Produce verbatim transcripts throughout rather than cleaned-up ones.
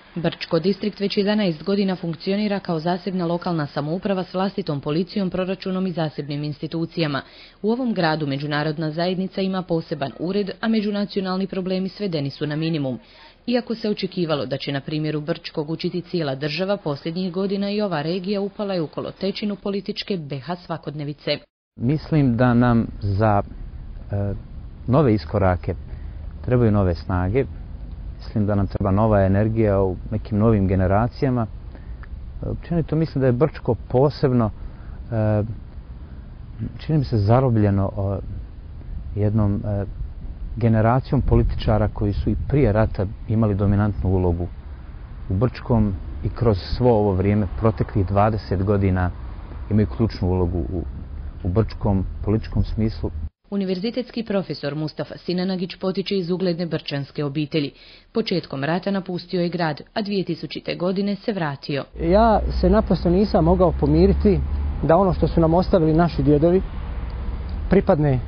Brčko distrikt već jedanaest godina funkcionira kao zasebna lokalna samouprava s vlastitom policijom, proračunom i zasebnim institucijama. U ovom gradu međunarodna zajednica ima poseban ured, a međunacionalni problemi svedeni su na minimum. Iako se očekivalo da će na primjeru Brčkog učiti cijela država, posljednjih godina i ova regija upala je u kolotečinu političke B iH svakodnevice. Mislim da nam za e, nove iskorake trebaju nove snage. Mislim da nam treba nova energija u nekim novim generacijama. Općenito mislim da je Brčko posebno, čini mi se, zarobljeno jednom generacijom političara koji su i prije rata imali dominantnu ulogu u Brčkom i kroz svo ovo vrijeme, proteklih dvadeset godina, imaju ključnu ulogu u, u Brčkom političkom smislu. Univerzitetski profesor Mustafa Sinanagić potiče iz ugledne brčanske obitelji. Početkom rata napustio je grad, a dvije tisućite. godine se vratio. Ja se naprosto nisam mogao pomiriti da ono što su nam ostavili naši djedovi pripadne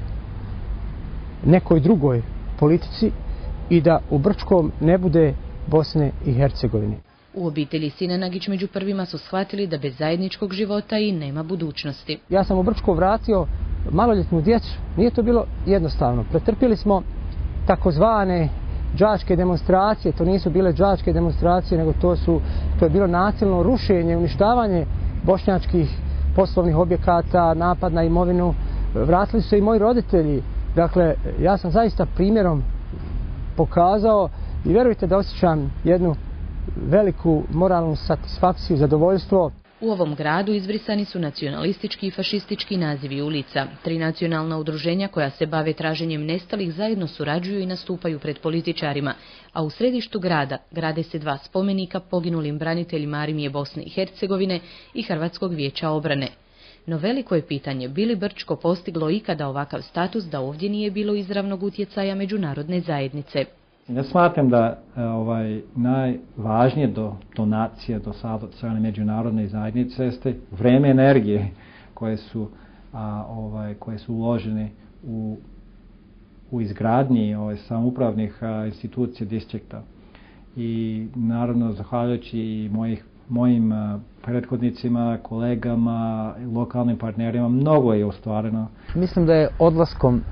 nekoj drugoj politici i da u Brčkom ne bude Bosne i Hercegovine. U obitelji Sinanagić među prvima su shvatili da bez zajedničkog života i nema budućnosti. Ja sam u Brčko vratio maloljetnu djecu. Nije to bilo jednostavno. Pretrpili smo takozvane đačke demonstracije. To nisu bile đačke demonstracije, nego to, su, to je bilo nasilno rušenje, uništavanje bošnjačkih poslovnih objekata, napad na imovinu. Vratili su se i moji roditelji. Dakle, ja sam zaista primjerom pokazao i vjerujte da osjećam jednu veliku moralnu satisfakciju, zadovoljstvo. U ovom gradu izbrisani su nacionalistički i fašistički nazivi ulica. Tri nacionalna udruženja koja se bave traženjem nestalih zajedno surađuju i nastupaju pred političarima, a u središtu grada grade se dva spomenika poginulim braniteljima Armije Bosne i Hercegovine i Hrvatskog vijeća obrane. No veliko je pitanje, bi li Brčko postiglo ikada ovakav status da ovdje nije bilo izravnog utjecaja međunarodne zajednice. Ja smatram da ovaj, najvažnije do donacije do sada od strane međunarodne zajednice jeste vreme energije koje su, a, ovaj, koje su uložene u, u izgradnji ovaj, samoupravnih a, institucija distrikta. I naravno, zahvaljujući i mojih, mojim a, prethodnicima, kolegama, lokalnim partnerima, mnogo je ostvareno. Mislim da je odlaskom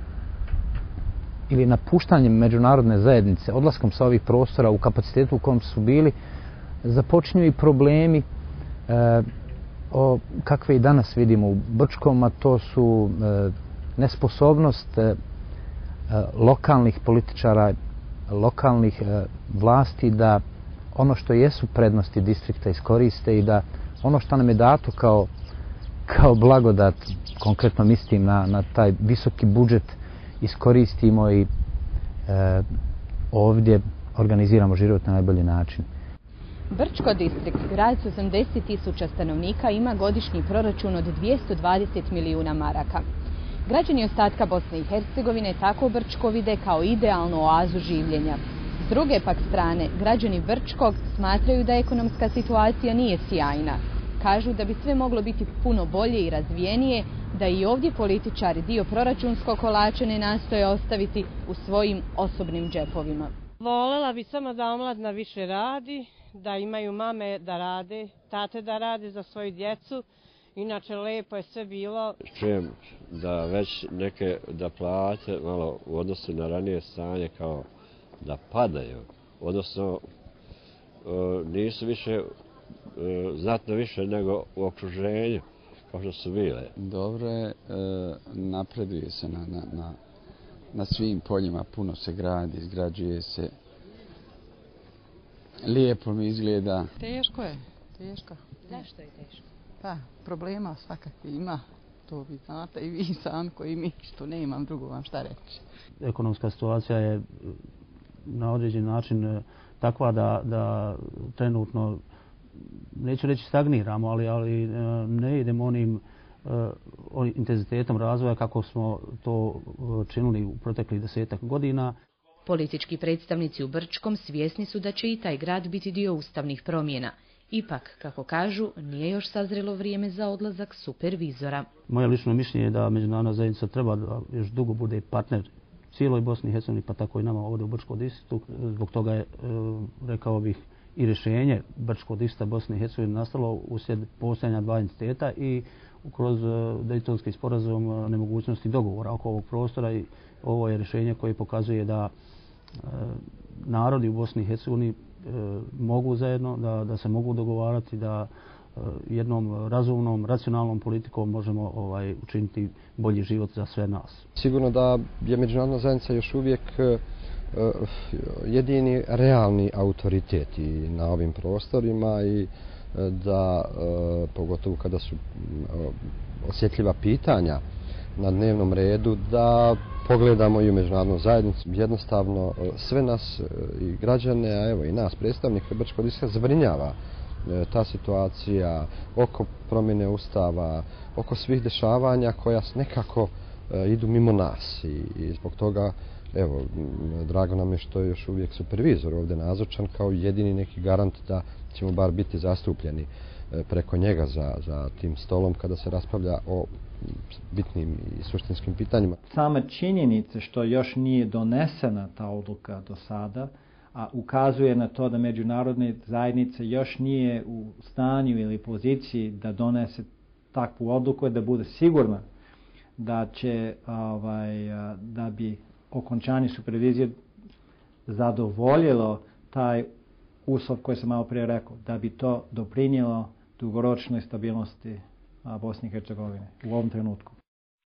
ili napuštanjem međunarodne zajednice, odlaskom sa ovih prostora u kapacitetu u kojem su bili, započinju i problemi e, o, kakve i danas vidimo u Brčkom, a to su e, nesposobnost e, lokalnih političara, lokalnih e, vlasti da ono što jesu prednosti distrikta iskoriste i da ono što nam je dato kao, kao blagodat, konkretno mislim na, na taj visoki budžet, iskoristimo i e, ovdje organiziramo život na najbolji način. Brčko distrikt, grad s osamdeset tisuća stanovnika, ima godišnji proračun od dvjesto dvadeset milijuna maraka. Građani ostatka Bosne i Hercegovine tako Brčko vide kao idealnu oazu življenja. S druge pak strane, građani Brčkog smatraju da ekonomska situacija nije sjajna. Kažu da bi sve moglo biti puno bolje i razvijenije, da i ovdje političari dio proračunskog kolača ne nastoje ostaviti u svojim osobnim džepovima. Volela bi samo da omladina više radi, da imaju mame da rade, tate da rade za svoju djecu. Inače, lepo je sve bilo. Čujem da već neke da plate malo u odnosu na ranije stanje kao da padaju. Odnosno, nisu više, znatno više nego u okruženju, kao što su bile. Dobro je, napreduje se na, na, na, na svim poljima, puno se gradi, izgrađuje se. Lijepo mi izgleda. Teško je, teško. Zašto je teško? Pa, problema svakakvi ima. To vi znate i vi sami koji mi, što nemam drugo vam šta reći. Ekonomska situacija je na određen način takva da, da trenutno, neću reći stagniramo, ali, ali ne idemo onim, onim intenzitetom razvoja kako smo to činili u proteklih desetak godina. Politički predstavnici u Brčkom svjesni su da će i taj grad biti dio ustavnih promjena. Ipak, kako kažu, nije još sazrelo vrijeme za odlazak supervizora. Moje lično mišljenje je da međunarodna zajednica treba da još dugo bude partner cijeloj Bosni i Hercegovini, pa tako i nama ovdje u Brčkom distriktu. Zbog toga je, rekao bih, i rješenje Brčko-Distrikta Bosne i Hercegovine nastalo uslijed postojanja dva entiteta i kroz Dejtonski sporazum nemogućnosti dogovora oko ovog prostora i ovo je rješenje koje pokazuje da narodi u Bosni i Hercegovini mogu zajedno, da, da se mogu dogovarati, da jednom razumnom, racionalnom politikom možemo ovaj, učiniti bolji život za sve nas. Sigurno da je međunarodna zajednica još uvijek jedini realni autoritet i na ovim prostorima i da pogotovo kada su osjetljiva pitanja na dnevnom redu da pogledamo i u međunarodnu zajednicu. Jednostavno sve nas i građane, a evo i nas predstavnike Brčkog distrikta zabrinjava ta situacija oko promjene ustava, oko svih dešavanja koja nekako idu mimo nas i, i zbog toga evo, drago nam je što je još uvijek supervizor ovdje nazočan kao jedini neki garant da ćemo bar biti zastupljeni preko njega za, za tim stolom kada se raspravlja o bitnim i suštinskim pitanjima. Sama činjenica što još nije donesena ta odluka do sada, a ukazuje na to da međunarodne zajednice još nije u stanju ili poziciji da donese takvu odluku i da bude sigurna da će ovaj, da bi okončanje supervizije zadovoljilo taj uslov koji sam malo prije rekao, da bi to doprinijelo dugoročnoj stabilnosti Bosne i Hercegovine u ovom trenutku.